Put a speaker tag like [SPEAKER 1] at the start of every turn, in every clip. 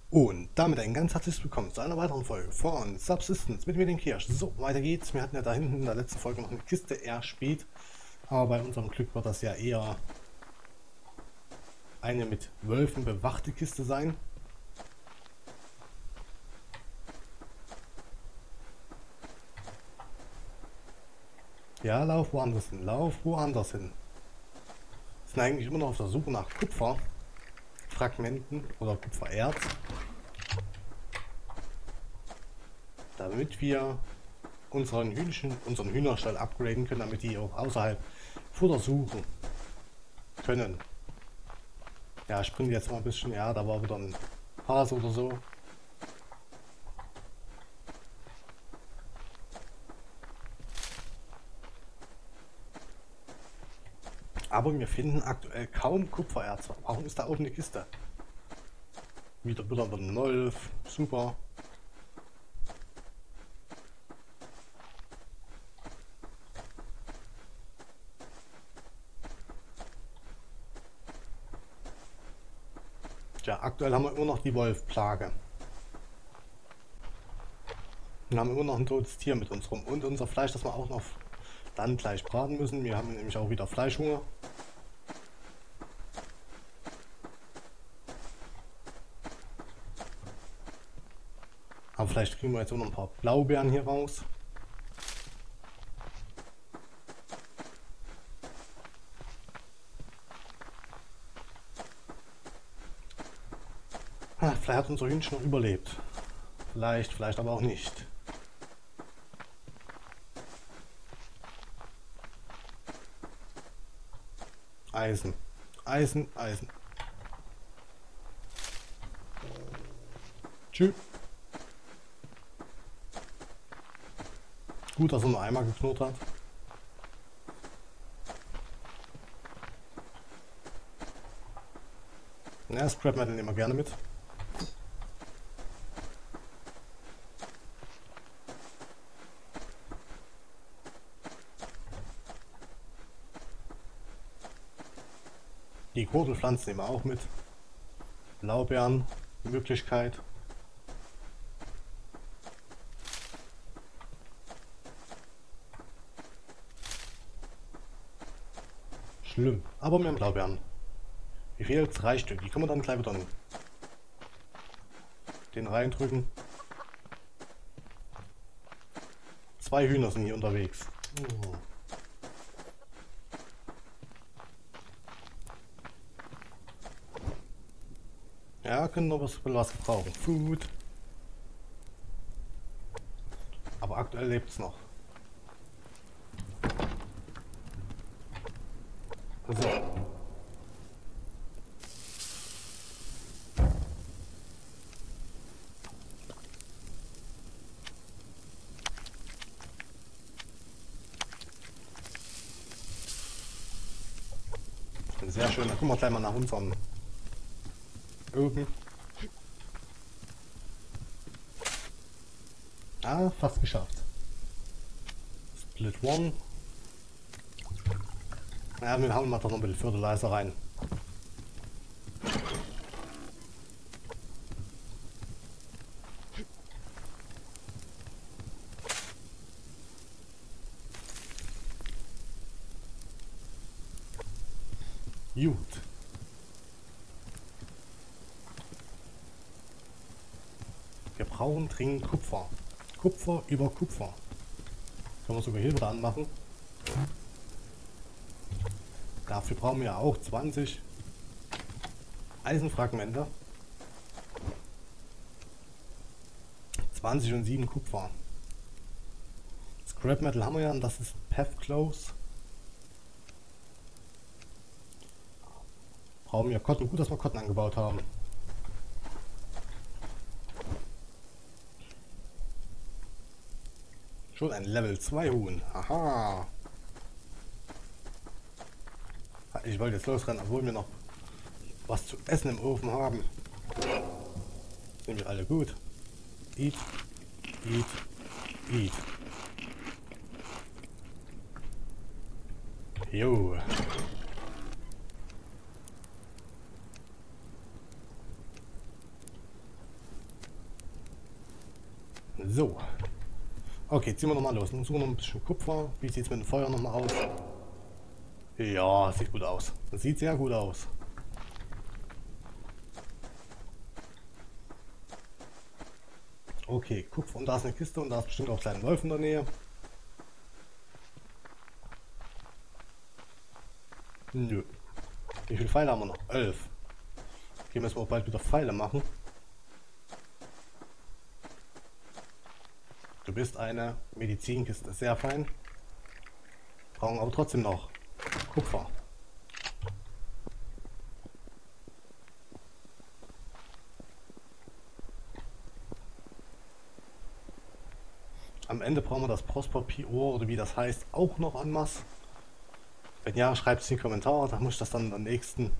[SPEAKER 1] Und damit ein ganz herzliches Willkommen zu einer weiteren Folge von Subsistence mit mir, dem Kirsch. So, weiter geht's. Wir hatten ja da hinten in der letzten Folge noch eine Kiste erspäht. Aber bei unserem Glück wird das ja eher eine mit Wölfen bewachte Kiste sein. Ja, lauf woanders hin. Lauf woanders hin. Wir sind eigentlich immer noch auf der Suche nach Kupferfragmenten oder Kupfererz, damit wir unseren Hühnerstall upgraden können, damit die auch außerhalb Futter suchen können. Ja, ich springe jetzt mal ein bisschen. Ja, da war wieder ein Hase oder so. Aber wir finden aktuell kaum Kupfererz. Warum ist da oben eine Kiste? Wieder ein Wolf. Super. Tja, aktuell haben wir immer noch die Wolfplage. Wir haben immer noch ein totes Tier mit uns rum. Und unser Fleisch, das wir auch noch dann gleich braten müssen. Wir haben nämlich auch wieder Fleischhunger. Aber vielleicht kriegen wir jetzt auch noch ein paar Blaubeeren hier raus. Vielleicht hat unser Hühnchen noch überlebt. Vielleicht aber auch nicht. Eisen. Eisen. Tschüss. Gut, dass er nur einmal geknurrt hat. Ja, Scrap Metal nehmen wir gerne mit. Die Kotelpflanzen nehmen wir auch mit. Blaubeeren, die Möglichkeit. Schlimm, aber wir haben Blaubeeren. Wie viel? 3 Stück. Die können wir dann gleich wieder den reindrücken. 2 Hühner sind hier unterwegs. Oh. Ja, können noch was gebrauchen. Food. Aber aktuell lebt es noch. So. Sehr schön. Da gucken wir gleich mal nach unserem Öfen. Ah, fast geschafft. Split One. Ja, wir hauen mal doch noch ein bisschen Fertilizer rein. Gut. Wir brauchen dringend Kupfer. Kupfer über Kupfer. Können wir sogar hier wieder anmachen. Dafür brauchen wir auch 20 Eisenfragmente. 20 und 7 Kupfer. Scrap Metal haben wir ja, und das ist Path Close. Brauchen wir Cotton. Gut, dass wir Cotton angebaut haben. Schon ein Level 2 Huhn. Aha. Ich wollte jetzt losrennen, obwohl wir noch was zu essen im Ofen haben. Sind wir alle gut. Eat. Jo. So. Okay, ziehen wir nochmal los. Dann suchen wir noch ein bisschen Kupfer. Wie sieht es mit dem Feuer nochmal aus? Ja, sieht gut aus. Das sieht sehr gut aus. Okay, Kupfer. Und da ist eine Kiste und da ist bestimmt auch ein kleiner Wolf in der Nähe. Nö. Wie viele Pfeile haben wir noch? 11. Okay, müssen wir auch bald wieder Pfeile machen. Du bist eine Medizinkiste. Sehr fein. Brauchen aber trotzdem noch Kupfer. Am Ende brauchen wir das Prosper PO oder wie das heißt auch noch en masse. Wenn ja, schreibt es in die Kommentare, dann muss ich das dann in der nächsten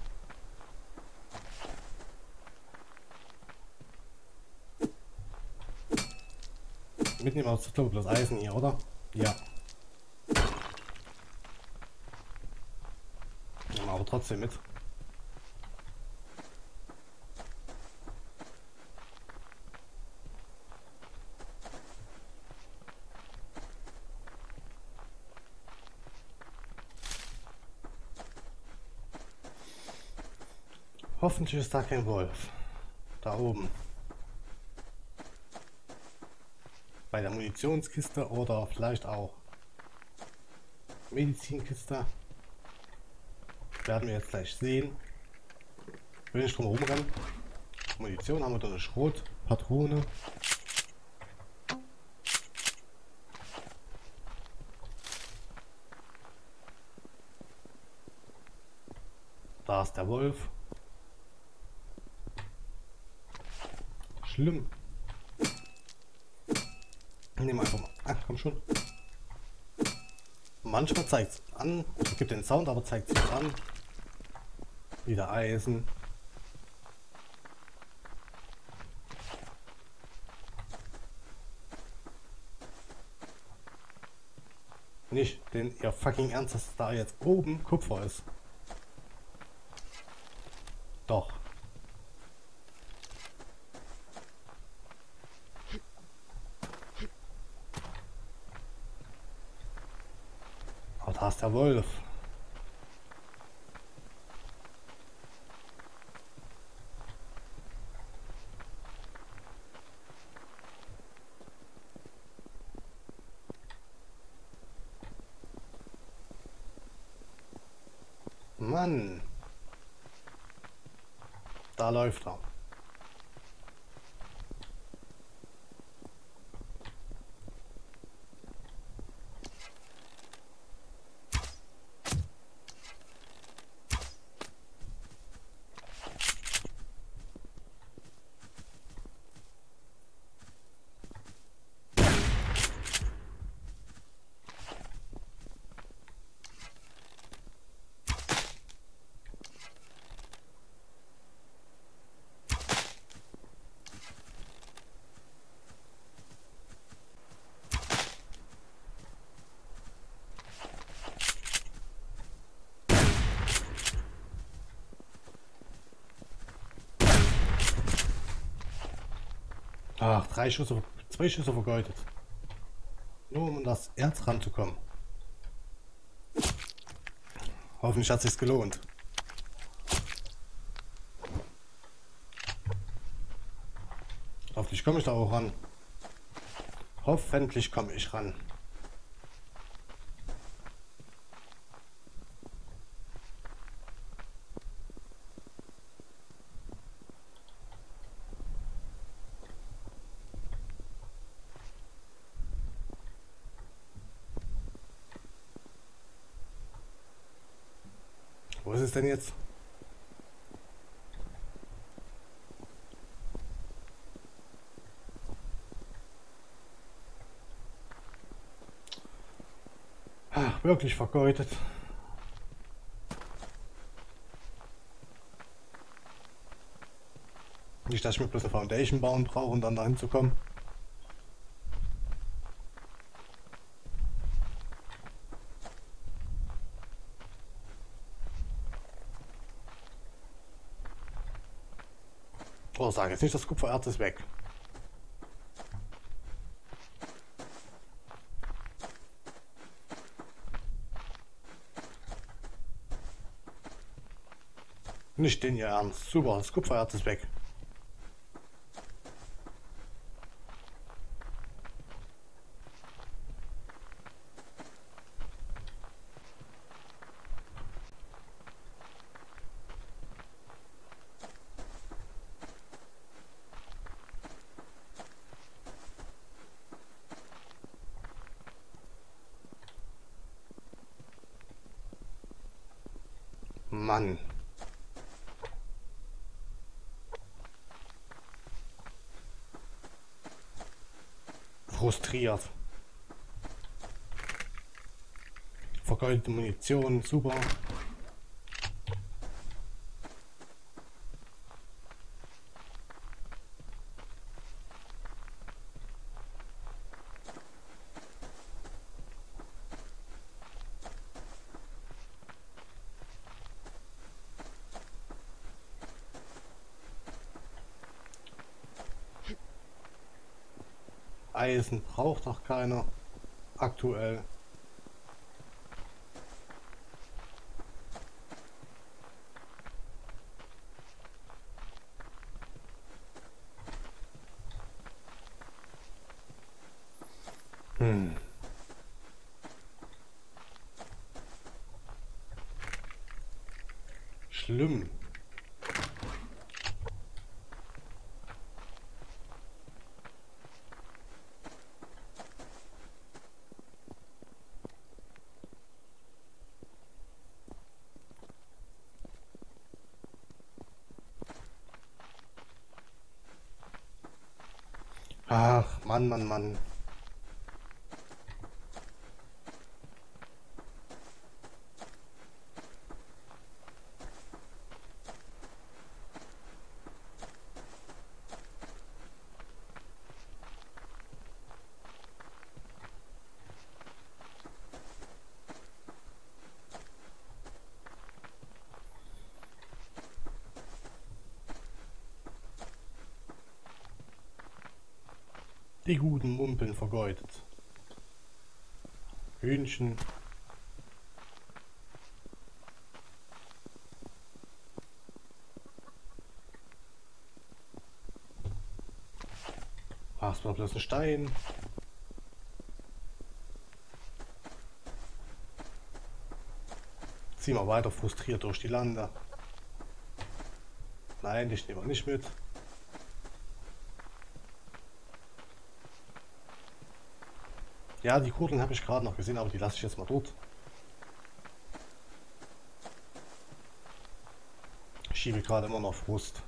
[SPEAKER 1] mitnehmen. Aus glaube das Eisen hier, oder? Ja. Nehmen wir aber trotzdem mit. Hoffentlich ist da kein Wolf. Da oben. Bei der Munitionskiste oder vielleicht auch Medizinkiste. Werden wir jetzt gleich sehen. Will ich drum herum rennen. Munition haben wir da eine Schrotpatrone. Da ist der Wolf. Schlimm. Nehmen wir einfach mal. Ah, komm schon. Manchmal zeigt es an. Es gibt den Sound, aber zeigt es an. Wieder Eisen. Nicht den ihr fucking Ernst, dass da jetzt oben Kupfer ist. Doch. Aber da ist der Wolf. Mann. Da läuft er. Ach, 2 Schüsse vergeudet. Nur um an das Erz ranzukommen. Hoffentlich hat es sich gelohnt. Hoffentlich komme ich da auch ran. Hoffentlich komme ich ran. Wo ist es denn jetzt? Ach, wirklich vergeudet. Nicht, dass ich mir bloß eine Foundation bauen brauche, um dann dahin zu kommen. Oh, sag jetzt nicht, das Kupfererz ist weg. Nicht den ihr Ernst. Super, das Kupfererz ist weg. Mann. Frustriert. Vergeudete Munition, super. Eisen braucht doch keiner aktuell. Schlimm. Ach, Mann, Mann, Mann. Die guten Mumpeln vergeudet. Hühnchen. Ach, es war bloß ein Stein. Zieh mal weiter frustriert durch die Lande. Nein, ich nehme nicht mit. Ja, die Kurdeln habe ich gerade noch gesehen, aber die lasse ich jetzt mal dort. Ich schiebe gerade immer noch Frust.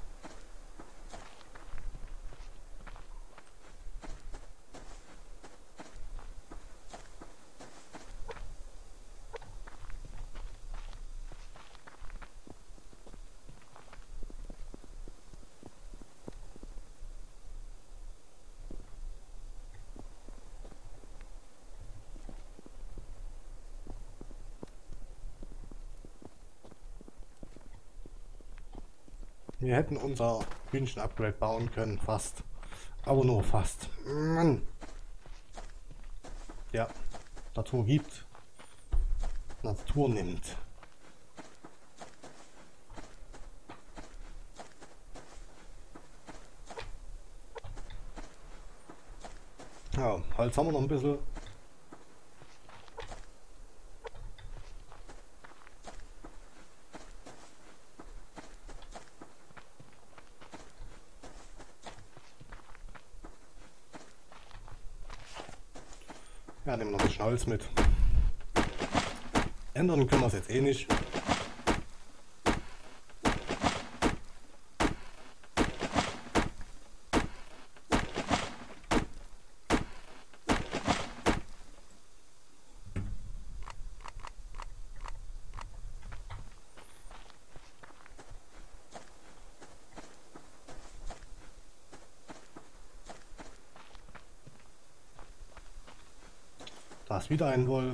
[SPEAKER 1] Wir hätten unser Hühnchen-Upgrade bauen können, fast. Aber nur fast. Mann. Ja, Natur gibt. Natur nimmt. Ja, Holz haben wir noch ein bisschen. Ja, nehmen wir noch ein bisschen Holz mit. Ändern können wir es jetzt eh nicht. Da ist wieder ein Wolf.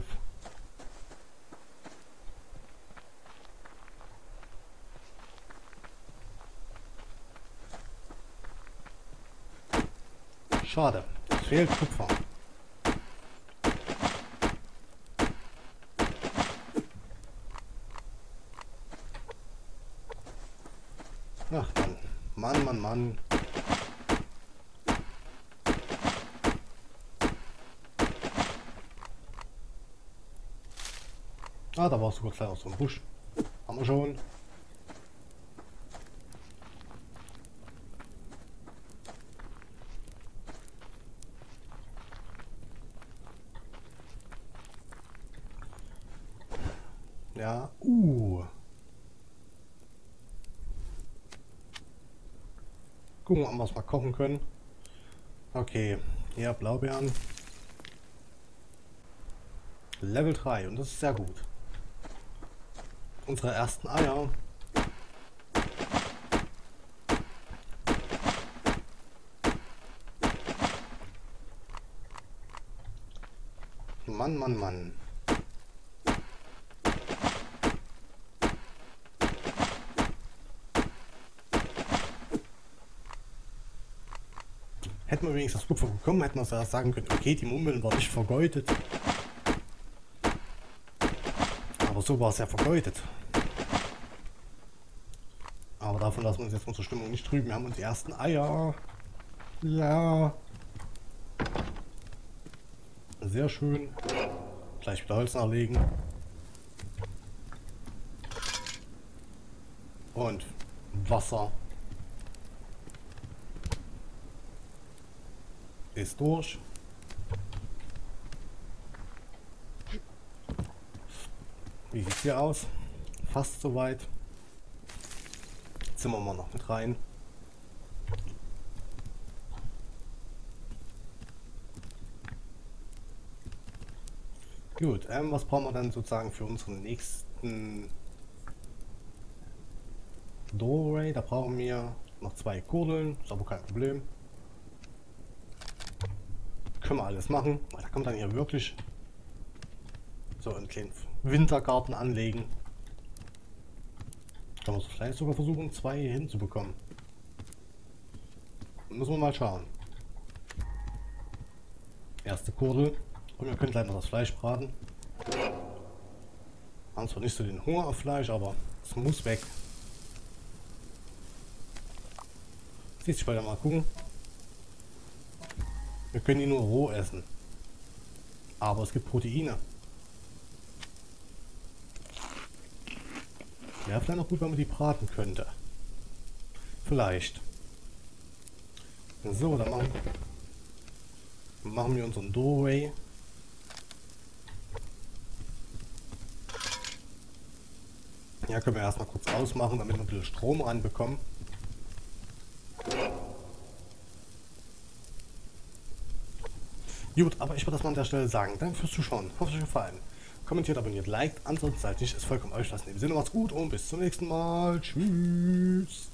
[SPEAKER 1] Schade, es fehlt Kupfer. Mann, Mann. Ah, da war sogar gleich noch so ein Busch. Haben wir schon. Ja, gucken wir, ob wir es mal kochen können. Okay, ja, Blaubeeren. Level 3 und das ist sehr gut. Unsere ersten Eier. Mann, Mann, Mann. Hätten wir wenigstens das Kupfer bekommen, hätten wir sagen können, okay, die Mummeln war nicht vergeudet. Aber so war es ja vergeudet. Aber davon lassen wir uns jetzt unsere Stimmung nicht trüben. Wir haben uns die ersten Eier. Ja. Sehr schön. Gleich wieder Holz nachlegen. Und Wasser ist durch. Wie sieht es hier aus? Fast soweit. Zimmern wir noch mit rein. Gut, was brauchen wir dann sozusagen für unseren nächsten Doorway? Da brauchen wir noch 2 Kurbeln, ist aber kein Problem. Können wir alles machen, weil da kann man dann hier wirklich so einen kleinen Wintergarten anlegen. Kann man es vielleicht sogar versuchen, 2 hinzubekommen. Müssen wir mal schauen. Erste Kurdel. Und wir können gleich noch das Fleisch braten. Haben zwar nicht so den Hunger auf Fleisch, aber es muss weg. Siehst du, ich wollte mal gucken. Wir können ihn nur roh essen. Aber es gibt Proteine. Wäre vielleicht noch gut, wenn man die braten könnte. Vielleicht. So, dann machen wir unseren Doorway. Ja, können wir erstmal kurz ausmachen, damit wir ein bisschen Strom ranbekommen. Gut, aber ich würde das mal an der Stelle sagen. Danke fürs Zuschauen. Hoffe, es euch gefallen. Kommentiert, abonniert, liked. Ansonsten seid nicht, es folgt euch lassen. In dem Sinne, macht's gut und bis zum nächsten Mal. Tschüss.